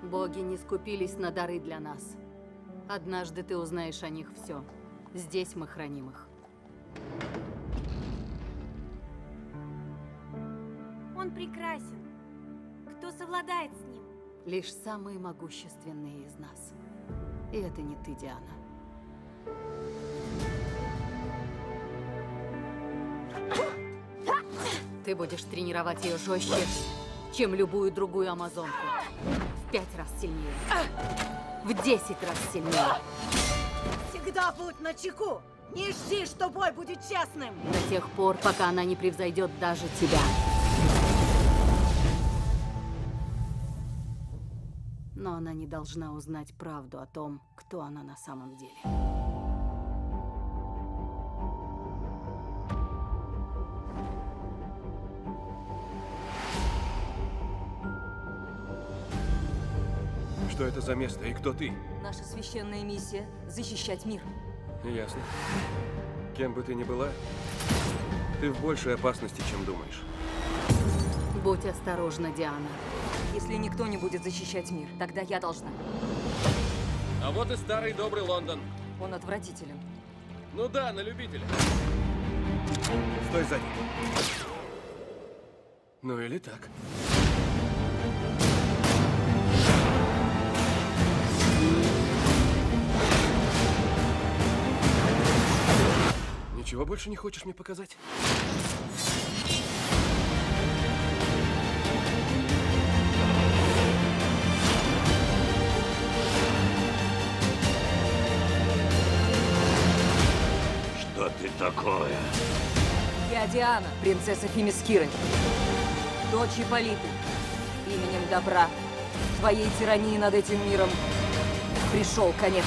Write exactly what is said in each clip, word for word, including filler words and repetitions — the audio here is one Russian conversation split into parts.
Боги не скупились на дары для нас. Однажды ты узнаешь о них все. Здесь мы храним их. Он прекрасен. Кто совладает с ним? Лишь самые могущественные из нас. И это не ты, Диана. Ты будешь тренировать ее жестче, чем любую другую амазонку. В пять раз сильнее. В десять раз сильнее. Всегда будь начеку! Не жди, что бой будет честным! До тех пор, пока она не превзойдет даже тебя. Но она не должна узнать правду о том, кто она на самом деле. Что это за место и кто ты? Наша священная миссия – защищать мир. Ясно. Кем бы ты ни была, ты в большей опасности, чем думаешь. Будь осторожна, Диана. Если никто не будет защищать мир, тогда я должна. А вот и старый добрый Лондон. Он отвратителен. Ну да, на любителя. Стой сзади. Ну или так. Ничего больше не хочешь мне показать? Что ты такое? Я Диана, принцесса Фемискиры. Дочь Ипполиты. Именем добра. Твоей тирании над этим миром пришел конец.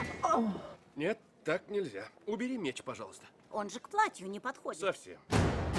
Нет, так нельзя. Убери меч, пожалуйста. Он же к платью не подходит. Совсем.